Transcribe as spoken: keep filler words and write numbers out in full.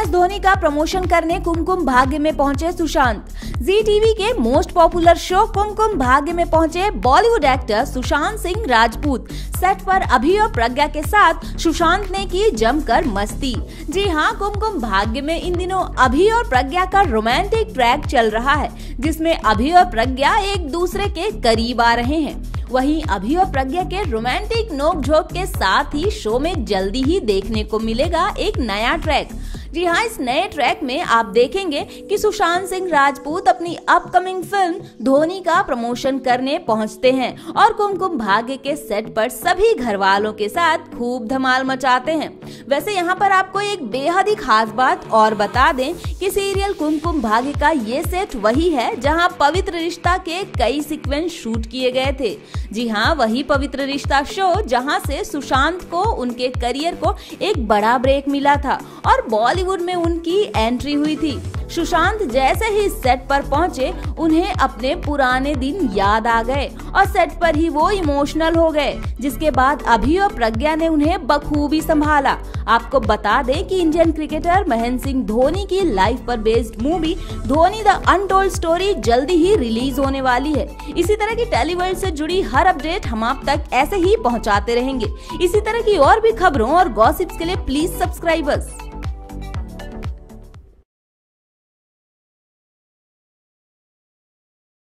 S Dhoni का promotion करने कुमकुम भाग्य में पहुंचे सुशांत। जी टीवी के most popular show Kumkum Bhagya में पहुंचे Bollywood actor Sushant Singh Rajput. Set पर अभी और प्रज्ञा के साथ सुशांत ने की जमकर मस्ती। जी हाँ, कुमकुम भाग्य में इन दिनों अभी और प्रज्ञा का रोमांटिक ट्रैक चल रहा है, जिसमें अभी और प्रज्ञा एक दूसरे के करीब आ रहे हैं। वहीं अभी और प्रज्ञा के रोमांटिक नोकझोंक के साथ ही शो में जल्दी ही देखने को मिलेगा एक नया ट्रैक। जी हाँ, इस नए ट्रैक में आप देखेंगे कि सुशांत सिंह राजपूत अपनी अपकमिंग फिल्म धोनी का प्रमोशन करने पहुंचते हैं और कुमकुम भाग्य के सेट पर सभी घर वालों के साथ खूब धमाल मचाते हैं। वैसे यहाँ पर आपको एक बेहद ही खास बात और बता दें कि सीरियल कुमकुम भाग्य का ये सेट वही है जहाँ पवित्र रिश्ता के कई सीक्वेंस शूट किए गए थे। जी हाँ, वही पवित्र रिश्ता शो जहाँ से सुशांत को उनके करियर को एक बड़ा ब्रेक मिला था और बॉलीवुड में उनकी एंट्री हुई थी। सुशांत जैसे ही सेट पर पहुंचे, उन्हें अपने पुराने दिन याद आ गए और सेट पर ही वो इमोशनल हो गए, जिसके बाद अभी और प्रज्ञा ने उन्हें बखूबी संभाला। आपको बता दें कि इंडियन क्रिकेटर महेंद्र सिंह धोनी की लाइफ पर based movie Dhoni the untold story जल्दी ही रिलीज होने वाली है। इसी तरह की टेलीवर्ल्ड से जुड़ी हर अपडेट हम आप तक ऐसे ही पहुंचाते रहेंगे। इसी तरह की और भी खबरों और गॉसिप्स के लिए प्लीज सब्सक्राइब अस।